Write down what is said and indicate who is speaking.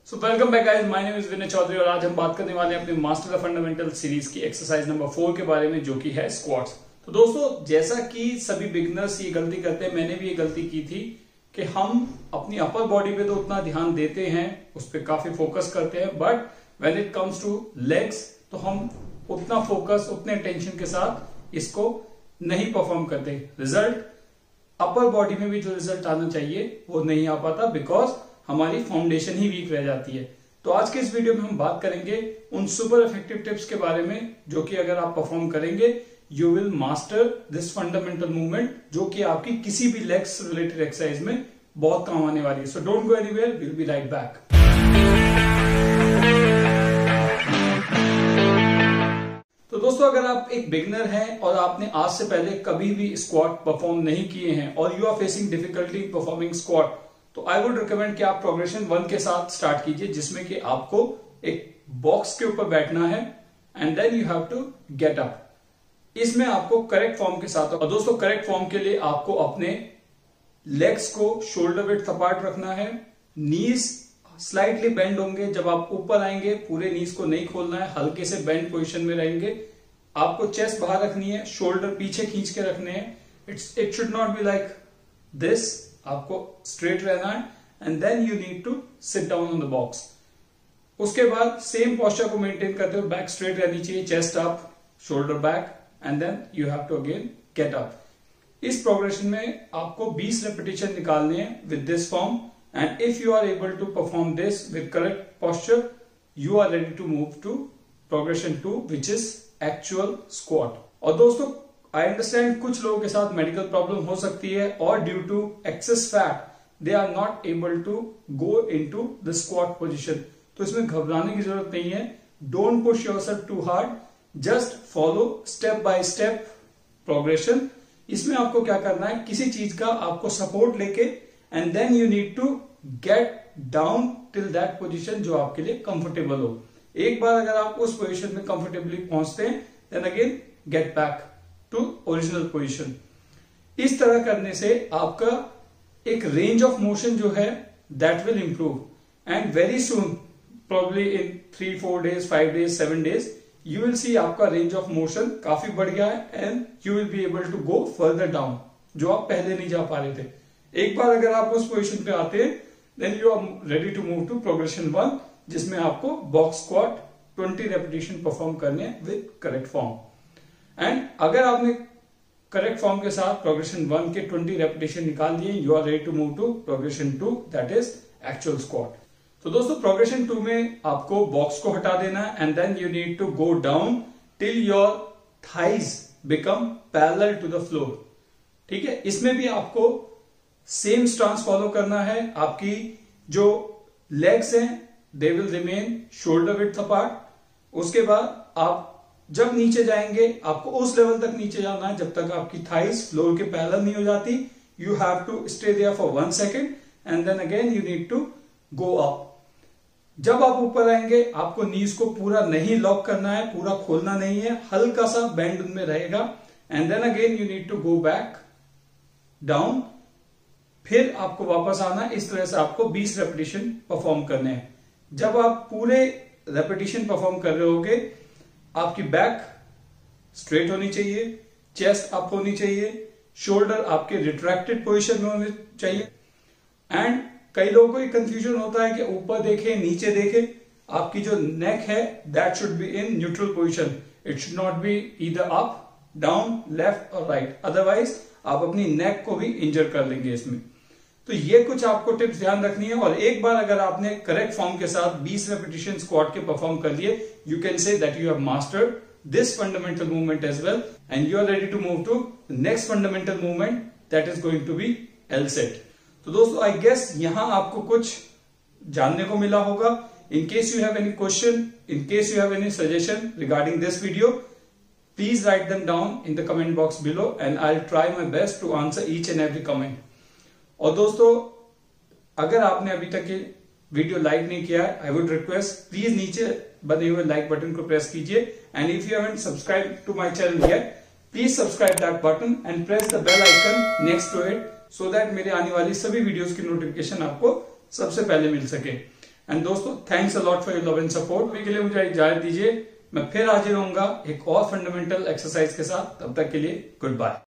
Speaker 1: So welcome back guys, my name is Vinay Chaudhary और आज हम बात करने वाले हैं अपने मास्टर द फंडामेंटल सीरीज की एक्सरसाइज नंबर 4 के बारे में, जो कि है स्क्वाट्स। तो दोस्तों, जैसा कि सभी बिगिनर्स ये गलती करते हैं, मैंने भी ये गलती की थी कि हम अपनी अपर बॉडी पे तो उतना ध्यान देते हैं, उस पर काफी फोकस करते हैं, but when it comes to legs तो हम उतना फोकस, उतने टेंशन के साथ इसको नहीं परफॉर्म करते। रिजल्ट अपर बॉडी में भी जो रिजल्ट आना चाहिए वो नहीं आ पाता, बिकॉज हमारी फाउंडेशन ही वीक रह जाती है। तो आज के इस वीडियो में हम बात करेंगे उन सुपर इफेक्टिव टिप्स के बारे में जो कि अगर आप परफॉर्म करेंगे you will master this fundamental movement, जो कि आपकी किसी भी लेग्स रिलेटेड एक्सरसाइज में बहुत काम आने वाली है। So don't go anywhere, will be right back. तो दोस्तों, अगर आप एक बिगिनर हैं और आपने आज से पहले कभी भी स्क्वाट परफॉर्म नहीं किए हैं और you are facing difficulty performing squat, तो आई वुड रिकमेंड कि आप प्रोग्रेशन 1 के साथ स्टार्ट कीजिए, जिसमें कि आपको एक बॉक्स के ऊपर बैठना है and then you have to get up. इसमें आपको करेक्ट फॉर्म के साथ, और दोस्तों करेक्ट फॉर्म के लिए आपको अपने लेग्स को शोल्डर विड्थ अपार्ट रखना है, नीज स्लाइटली बेंड होंगे। जब आप ऊपर आएंगे पूरे नीज को नहीं खोलना है, हल्के से बेंड पोजीशन में रहेंगे। आपको चेस्ट बाहर रखनी है, शोल्डर पीछे खींच के रखने हैं। It should not be like this, आपको स्ट्रेट रहना है and then you need to sit down on the box. उसके बाद सेम पोस्चर को मेंटेन करते हुए बैक स्ट्रेट रहनी चाहिए, chest up, shoulder back and then you have to again get up. इस प्रोग्रेशन में आपको 20 रेपिटेशन निकालने हैं with this form, and if you are able to perform this with correct posture you are ready to move to progression 2 which is actual squat. और दोस्तों, I understand कुछ लोगों के साथ मेडिकल प्रॉब्लम हो सकती है और due to excess fat they are not able to go into the squat position. तो इसमें घबराने की जरूरत नहीं है। Don't push yourself too hard, just follow step by step progression. इसमें आपको क्या करना है, किसी चीज का आपको सपोर्ट लेके and then you need to get down till that position जो आपके लिए कंफर्टेबल हो। एक बार अगर आप उस पोजीशन में कंफर्टेबली पहुंचते हैं then again get back to original position. इस तरह करने से आपका एक रेंज ऑफ मोशन जो है that will improve and very soon, probably in 3-4 days, 5 days, 7 days you will see आपका रेंज ऑफ मोशन काफी बढ़ गया है and you will be able to go further down, जो आप पहले नहीं जा पा रहे थे। एक बार अगर आप उस पोजीशन पे आते हैं then you are ready to move to progression 1, जिसमें आपको बॉक्स स्क्वाट 20 रेपिटेशन परफॉर्म करने विद करेक्ट फॉर्म। एंड अगर आपने करेक्ट फॉर्म के साथ प्रोग्रेशन 1 के 20 रेपिटेशन निकाल दिए, you are ready to move to progression 2 that is actual squat. तो दोस्तों, प्रोग्रेशन 2 में आपको बॉक्स को हटा देना है and then you need to go down till your thighs become parallel to the floor. ठीक है, इसमें भी आपको सेम स्टांस फॉलो करना है। आपकी जो लेग्स हैं they will remain shoulder width apart. उसके बाद आप जब नीचे जाएंगे आपको उस लेवल तक नीचे जाना है जब तक आपकी थाइज फ्लोर के पैरेलल नहीं हो जाती। You have to stay there for 1 second and then again you need to go up. जब आप ऊपर आएंगे आपको नीज को पूरा नहीं लॉक करना है, पूरा खोलना नहीं है, हल्का सा बेंड उनमें रहेगा and then again you need to go back down. फिर आपको वापस आना है। इस तरह से आपको 20 रेपिटेशन परफॉर्म करने हैं। जब आप पूरे रेपिटेशन परफॉर्म कर रहे होगे आपकी बैक स्ट्रेट होनी चाहिए, चेस्ट अप होनी चाहिए, शोल्डर आपके रिट्रैक्टेड पोजीशन में होने चाहिए। एंड कई लोगों को ये कंफ्यूजन होता है कि ऊपर देखे नीचे देखे। आपकी जो नेक है that should be in neutral position, it should not be either up, down, left और राइट, अदरवाइज आप अपनी नेक को भी इंजर कर लेंगे इसमें। तो ये कुछ आपको टिप्स ध्यान रखनी है। और एक बार अगर आपने करेक्ट फॉर्म के साथ 20 रेपिटेशन स्क्वाट के परफॉर्म कर लिए, you can say that you have mastered this fundamental movement as well and you are ready to move to next fundamental movement that is going to be L set. तो दोस्तों, I guess यहां आपको कुछ जानने को मिला होगा। In case you have any question, in case you have any suggestion regarding this video, please write them down in the comment box below and I will try my best to answer each and every comment. और दोस्तों, अगर आपने अभी तक ये video like नहीं किया है, आई वुड रिक्वेस्ट प्लीज नीचे बने हुए लाइक बटन को प्रेस कीजिए and if you haven't subscribe to my channel yet please subscribe that button and press the bell icon next to it so that मेरे आने वाली सभी वीडियोस की नोटिफिकेशन आपको सबसे पहले मिल सके। एंड दोस्तों thanks a lot for your love and support. अभी के लिए मुझे इजाजत दीजिए, मैं फिर हाजिर होऊंगा एक और फंडामेंटल एक्सरसाइज के साथ। तब तक के लिए गुड बाय।